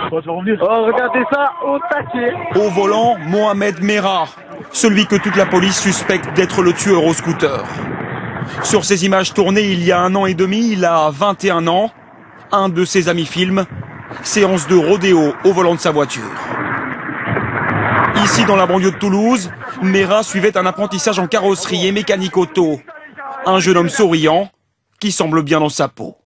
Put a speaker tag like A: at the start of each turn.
A: Oh, regardez ça, au taquet.
B: Au volant, Mohamed Merah, celui que toute la police suspecte d'être le tueur au scooter. Sur ces images tournées il y a 1 an et demi, il a 21 ans. Un de ses amis filme, séance de rodéo au volant de sa voiture. Ici, dans la banlieue de Toulouse, Merah suivait un apprentissage en carrosserie et mécanique auto. Un jeune homme souriant qui semble bien dans sa peau.